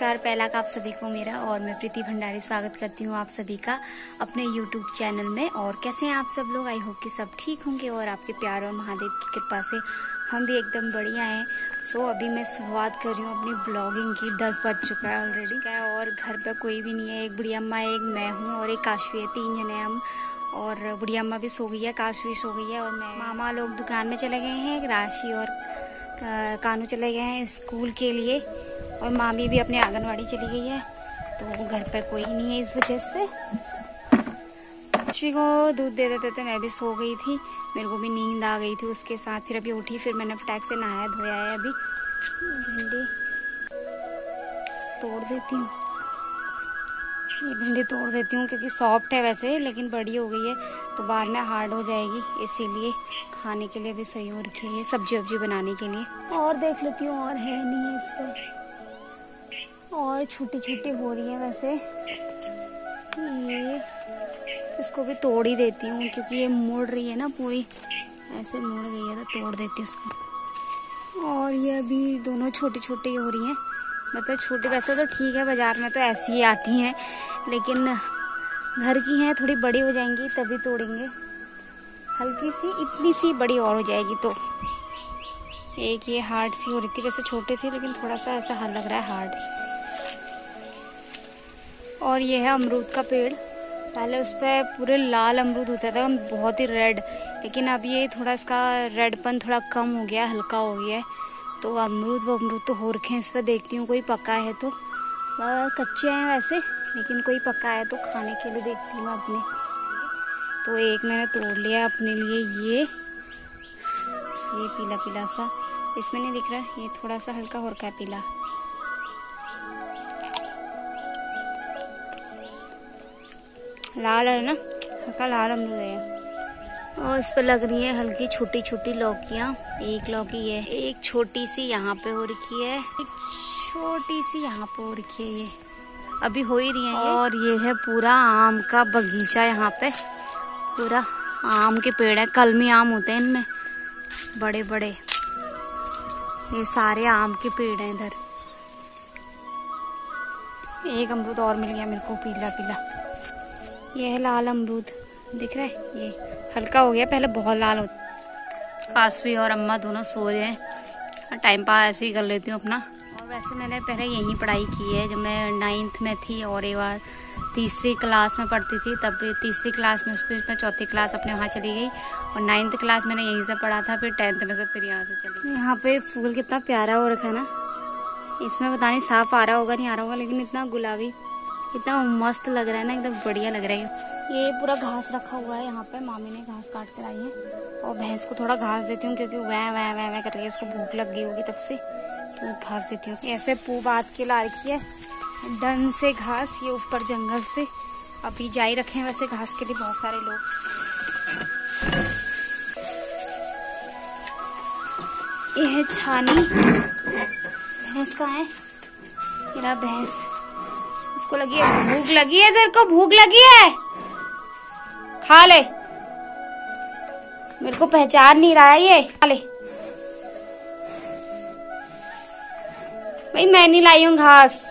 नमस्कार। पहला का आप सभी को मेरा और मैं प्रीति भंडारी स्वागत करती हूँ आप सभी का अपने YouTube चैनल में। और कैसे हैं आप सब लोग? आई होप कि सब ठीक होंगे और आपके प्यार और महादेव की कृपा से हम भी एकदम बढ़िया हैं। सो अभी मैं शुरुआत कर रही हूँ अपनी ब्लॉगिंग की। 10 बज चुका है ऑलरेडी और घर पर कोई भी नहीं है। एक बुढ़िया अम्मा है, एक मैं हूँ और एक काशवी है। 3 जने हैं हम। और बुढ़िया अम्मा भी सो गई है, काशवी सो गई है और मैं। मामा लोग दुकान में चले गए हैं, राशि और कानू चले गए हैं स्कूल के लिए और मामी भी अपने आंगनवाड़ी चली गई है। तो घर पे कोई नहीं है, इस वजह से काशवी को दूध दे देते थे। मैं भी सो गई थी, मेरे को भी नींद आ गई थी उसके साथ। फिर अभी उठी, फिर मैंने फटाक से नहाया धोया है। अभी भिंडी तोड़ देती हूँ, ये भिंडी तोड़ देती हूँ क्योंकि सॉफ्ट है वैसे, लेकिन बड़ी हो गई है तो बाद में हार्ड हो जाएगी, इसीलिए खाने के लिए भी सही हो रखी है, सब्जी वब्जी बनाने के लिए। और देख लेती हूँ और है नहीं है इस पर, और छोटी छोटी हो रही है वैसे। ये इसको भी तोड़ ही देती हूँ क्योंकि ये मुड़ रही है ना, पूरी ऐसे मुड़ गई है तो तोड़ देती हूँ उसको। और ये अभी दोनों छोटी छोटी हो रही हैं, मतलब छोटी वैसे तो ठीक है, बाजार में तो ऐसी ही आती हैं, लेकिन घर की हैं, थोड़ी बड़ी हो जाएंगी तभी तोड़ेंगे। हल्की सी इतनी सी बड़ी और हो जाएगी तो। एक ये हार्ड सी हो रही थी, वैसे छोटे थे लेकिन थोड़ा सा ऐसा हल लग रहा है हार्ड। और ये है अमरूद का पेड़। पहले उस पर पूरे लाल अमरूद होता था, बहुत ही रेड, लेकिन अब ये थोड़ा इसका रेडपन थोड़ा कम हो गया, हल्का हो गया है। तो अमरूद तो हो रखे हैं इस पर। देखती हूँ कोई पका है तो, कच्चे हैं वैसे, लेकिन कोई पका है तो खाने के लिए देखती हूँ अपने। तो एक मैंने तोड़ लिया अपने लिए, ये पीला पीला सा, इसमें नहीं दिख रहा, ये थोड़ा सा हल्का हो रखा है पीला। लाल है ना, हल्का लाल अमरूद है। और इस पर लग रही है हल्की छोटी छोटी लौकियाँ। एक लौकी है, एक छोटी सी यहाँ पे हो रखी है, एक छोटी सी यहाँ पे हो रखी है, ये अभी हो ही रही है। और ये है पूरा आम का बगीचा, यहाँ पे पूरा आम के पेड़ है। कलमी आम होते हैं इनमें बड़े बड़े, ये सारे आम के पेड़ हैं इधर। एक अमरूद और मिल गया मेरे को, पीला पीला। ये है लाल अमरूद, दिख रहा है, ये हल्का हो गया, पहले बहुत लाल होता। काशवी और अम्मा दोनों सो रहे हैं, टाइम पास ऐसे ही कर लेती हूँ अपना। और वैसे मैंने पहले यहीं पढ़ाई की है, जब मैं 9th में थी और एक बार 3री क्लास में पढ़ती थी, तब 3री क्लास में, उसमें मैं 4थी क्लास अपने वहाँ चली गई और 9th क्लास मैंने यहीं से पढ़ा था। फिर 10th में से फिर यहाँ से चली गई। यहाँ पे फूल कितना प्यारा हो रखा है ना, इसमें पता नहीं साफ आ रहा होगा नहीं आ रहा होगा, लेकिन इतना गुलाबी, इतना मस्त लग रहा है ना, एकदम बढ़िया लग रहा है। ये पूरा घास रखा हुआ है यहाँ पे, मामी ने घास काट कर आई है। और भैंस को थोड़ा घास देती हूँ क्योंकि वह कर रही है, उसको भूख लग गई होगी तब से, तो घास देती हूँ। ऐसे पू बात के ला रखी है डन से घास, ये ऊपर जंगल से अभी जाई रखे हैं वैसे घास के लिए बहुत सारे लोग। ये है छानी, भैंस कहाँ है? मेरा भैंस, उसको लगी है भूख, लगी है, तेरे को भूख लगी है, खा ले। मेरे को पहचान नहीं रहा है ये, खा ले भाई, मैं नहीं लाई हूँ घास,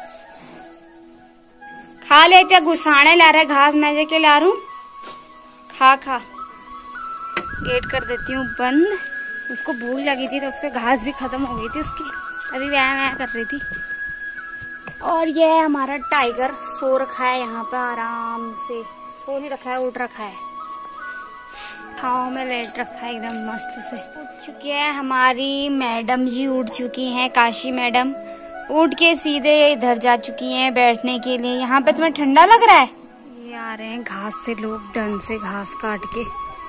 खा ले। क्या घुसाने ला रहा है घास, मैं जाके ला रहा हूँ, खा खा। गेट कर देती हूँ बंद, उसको भूख लगी थी तो उसका घास भी खत्म हो गई थी उसकी, अभी व्यायाम कर रही थी। और ये है हमारा टाइगर, सो रखा है यहाँ पे आराम से, सो नहीं रखा है, उठ रखा है, छाँव में लेट रखा है एकदम मस्त से। उठ चुकी है हमारी मैडम जी, उठ चुकी हैं काशी मैडम, उठ के सीधे इधर जा चुकी हैं बैठने के लिए। यहाँ पे तुम्हें ठंडा लग रहा है? ये आ रहे हैं घास से लोग, डन से घास काट के।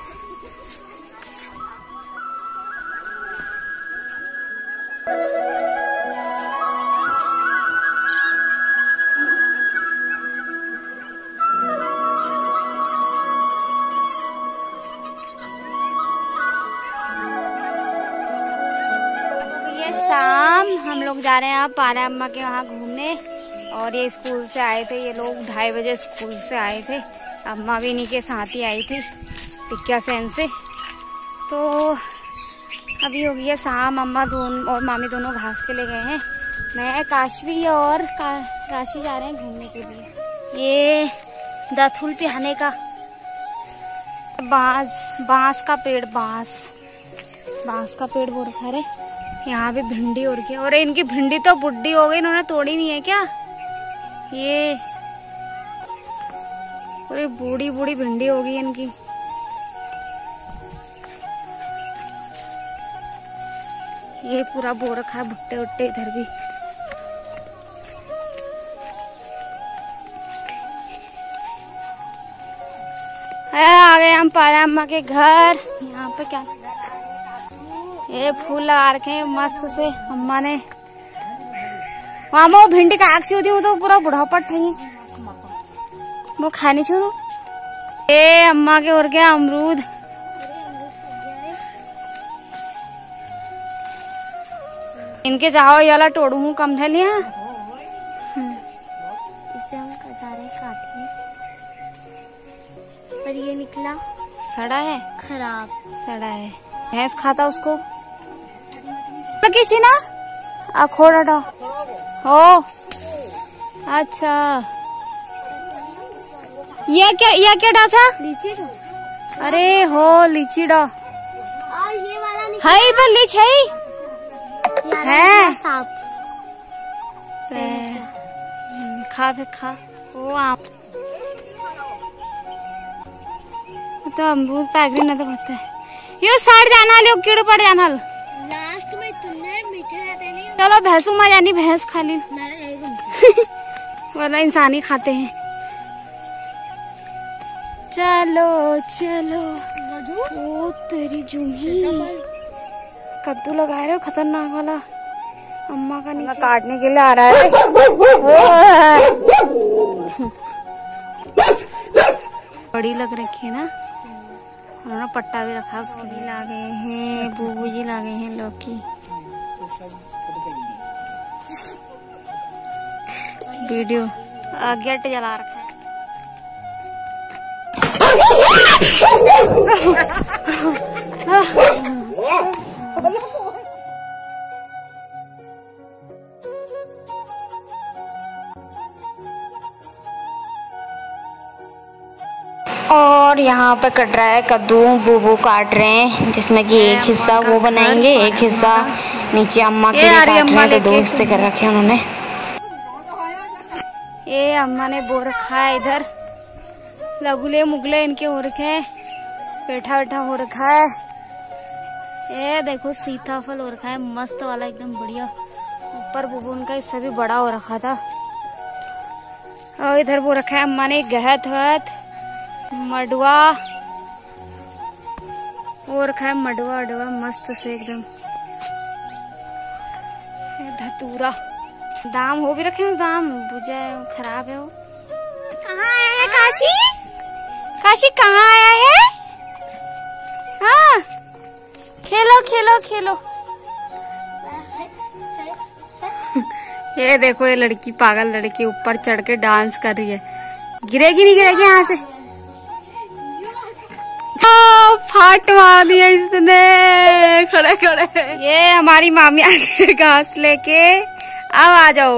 शाम हम लोग जा रहे हैं अब पारा अम्मा के वहाँ घूमने। और ये स्कूल से आए थे, ये लोग 2:30 बजे स्कूल से आए थे, अम्मा भी इन्हीं के साथ ही आई थी टिक्का सैन से। तो अभी हो गई है शाम, अम्मा और मामी दोनों घास के लिए गए हैं मैं काशवी और काशी जा रहे हैं घूमने के लिए। ये दथुल पिहाने का बांस का पेड़, बांस का पेड़ वो रखा है। यहाँ पे भिंडी हो रही है और इनकी भिंडी तो बुड्ढी हो गई, इन्होंने तोड़ी नहीं है क्या? ये पूरी बूढ़ी बूढ़ी भिंडी हो गई इनकी। ये पूरा बो रखा है भुट्टे उट्टे इधर भी। आ गए हम पारा अम्मा के घर। यहाँ पे क्या ये फूल लगा रखे हैं मस्त से अम्मा ने। वहाँ वो भिंडी का आग सी होती, वो तो पूरा बुढ़ापट है, वो खानी छोड़ो। ये अम्मा के और क्या अमरूद। इनके जाओ ये वाला तोड़ू हूँ कम है लिया। इसे हम कजारे काटेंगे पर ये निकला सड़ा है, खराब सड़ा है। भैंस खाता उसको किसी ना अखोड़ा डा हो। अच्छा ये क्या डा था? लीची डा। अरे हो लीची डा। और ये वाला है पर लीच है सांप। खा फिर खा। वो आम तो अमरूद पैक ना तो होता है। यो साइड जाना लियो कीड़े पड़ जाना लास्ट में तुमने मीठे रहते नहीं। चलो भैंसू माँ जानी भैंस खा ली वरना इंसान ही खाते हैं। चलो चलो ओ तेरी जूही कद्दू लगा रहे हो खतरनाक वाला। अम्मा का नीचे काटने के लिए आ रहा है। बड़ी लग रखी है ना, उन्होंने पट्टा भी रखा उसके लिए। ला गए हैं बूबू जी, ला गए हैं लौकी। वीडियो गेट जला रखा है। और यहाँ पे कट रहा है कद्दू, बूबू काट रहे हैं जिसमें कि एक हिस्सा वो बनाएंगे, एक हिस्सा नीचे अम्मा के लिए काट रहे हैं, तो 2 हिस्से कर रखे हैं उन्होंने। ये अम्मा ने बो रखा है इधर, लगुले मुगले इनके हो रखे हैं, पेठा वेठा हो रखा है। ये देखो सीताफल हो रखा है मस्त वाला एकदम बढ़िया। ऊपर बूबू उनका हिस्सा भी बड़ा हो रखा था। और इधर वो रखा है अम्मा ने गहत वहत मडुआ, वो रखा है मडुआ अडुआ मस्त से एकदम। धतूरा दाम हो भी रखे हैं, दाम बुझा खराब है। वो कहाँ आया है काशी? काशी कहाँ आया है? हाँ खेलो खेलो खेलो। ये देखो ये लड़की पागल लड़की ऊपर चढ़ के डांस कर रही है। गिरेगी नहीं गिरेगी यहाँ से। फाट मार दिया इसने खड़े खड़े। ये हमारी मामी आगे घास लेके अब आ जाओ।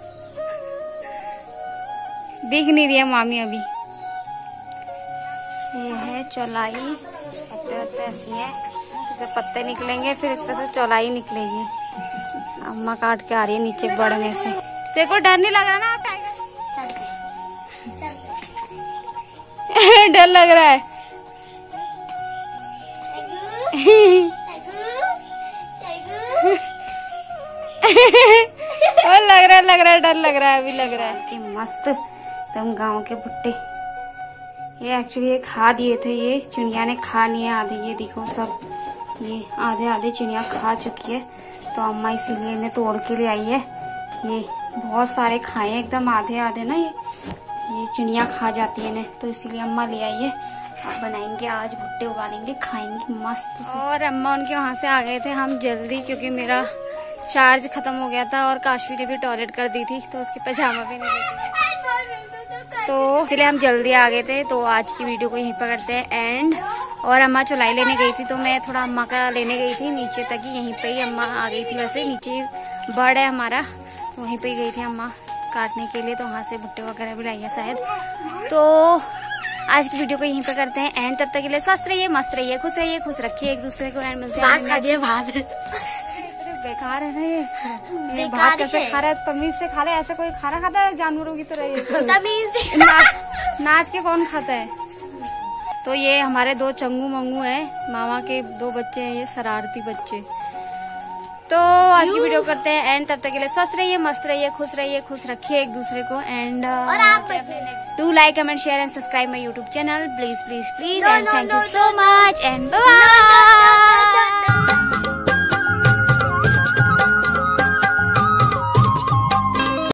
दिख नहीं रही है मामी अभी। ये है चौलाई, पत्ते वत्ते ऐसी है, इसे पत्ते निकलेंगे फिर इसमें से चौलाई निकलेगी। अम्मा काट के आ रही है नीचे बढ़ने से। तेरे को डर नहीं लग रहा ना टाइगर? डर लग रहा है। लग रहा है डर लग रहा है अभी लग रहा है कि मस्त एकदम गांव के भुट्टे। ये एक्चुअली ये खा दिए थे, ये चिड़िया ने खा लिए आधे। ये देखो सब ये आधे आधे चिड़िया खा चुकी है, तो अम्मा इसीलिए इन्हें तोड़ के ले आई है। ये बहुत सारे खाए हैं एकदम आधे आधे ना, ये चिड़िया खा जाती है इन्हें, तो इसीलिए अम्मा ले आई है। अब बनाएंगे आज भुट्टे, उबालेंगे खाएंगे मस्त से। और अम्मा उनके वहाँ से आ गए थे हम जल्दी, क्योंकि मेरा चार्ज खत्म हो गया था और काशवी ने भी टॉयलेट कर दी थी, तो उसके पजामा भी नहीं लेके, तो इसलिए हम जल्दी आ गए थे। तो आज की वीडियो को यहीं पर करते हैं एंड। और अम्मा चौलाई लेने गई थी, तो मैं थोड़ा अम्मा का लेने गई थी नीचे तक ही, यहीं पे ही अम्मा आ गई थी। वैसे नीचे बड़ है हमारा, तो वहीं पे गई थी अम्मा काटने के लिए, तो वहाँ से भुट्टे वगैरह भी लाई है शायद। तो आज की वीडियो को यहीं पे करते हैं एंड। तब तक के लिए स्वस्थ रहिए, मस्त रहिए, खुश रखिए एक दूसरे को। एंड मिलते हैं भात बेकार है ना ये भात कैसे खा रहा है, तमीज से खा रहा है। ऐसे कोई खाना खाता है जानवरों की तरह? तमीज नाच के कौन खाता है? तो ये हमारे 2 चंगू मंगू हैं, मामा के 2 बच्चे हैं, ये शरारती बच्चे। तो आज की वीडियो करते हैं एंड। तब तक के लिए स्वस्थ रहिए, मस्त रहिए, खुश रखिए एक दूसरे को। एंड और आप do like, comment, share and subscribe my YouTube channel please please please. And thank you so much and bye bye.